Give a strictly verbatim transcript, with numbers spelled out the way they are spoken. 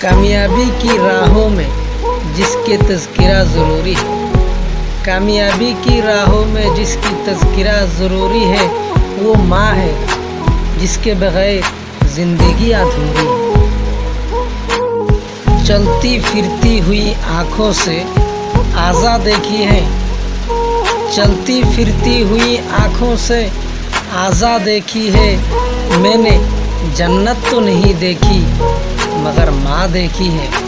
कामयाबी की राहों में जिसके तज़किरा ज़रूरी है, कामयाबी की राहों में जिसकी तज़किरा ज़रूरी है, वो माँ है जिसके बग़ैर ज़िंदगी अधूरी है। चलती फिरती हुई आँखों से आज़ा देखी है, चलती फिरती हुई आँखों से आज़ा देखी है। मैंने जन्नत तो नहीं देखी मगर माँ देखी है।